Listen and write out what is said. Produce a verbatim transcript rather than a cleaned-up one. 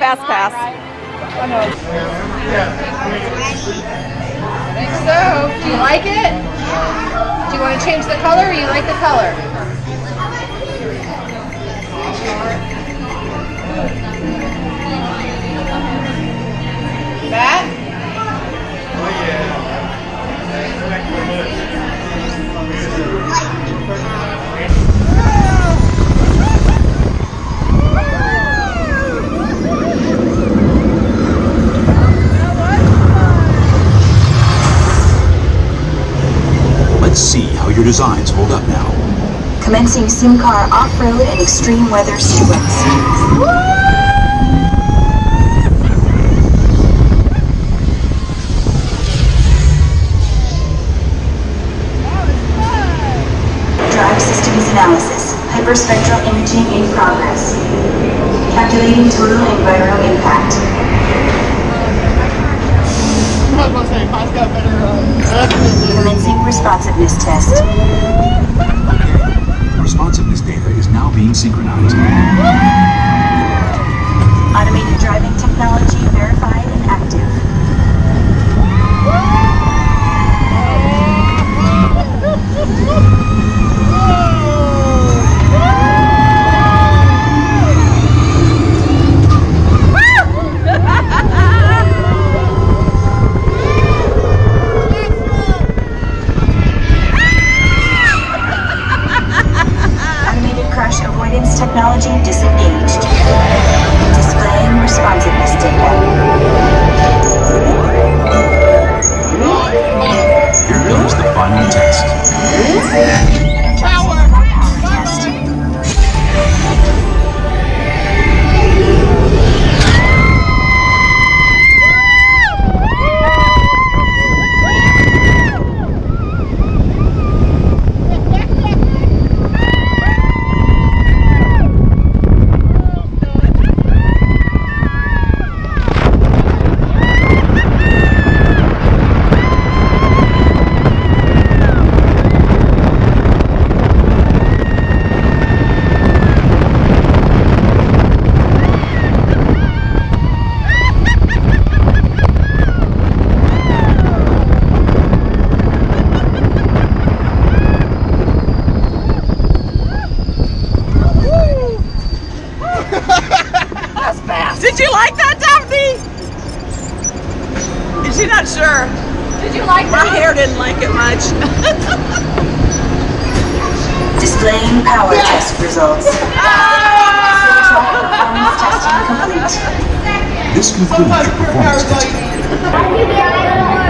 fast pass. I think so. Do you like it? Do you want to change the color or you like the color? That? Oh yeah. Let's see how your designs hold up now. Commencing SimCar off-road and extreme weather sequence. Drive systems analysis. Hyperspectral imaging in progress. Calculating total environmental impact. Commencing responsiveness test. Responsiveness data is now being synchronized. Automated driving technology verified and active. Technology disengaged. Displaying responsiveness data. Here comes the final test. Power! Power test. Did you like that, Daphne? Is she not sure? Did you like My that? hair didn't like it much. Displaying power test results. Performance testing complete. This concludes your performance testing.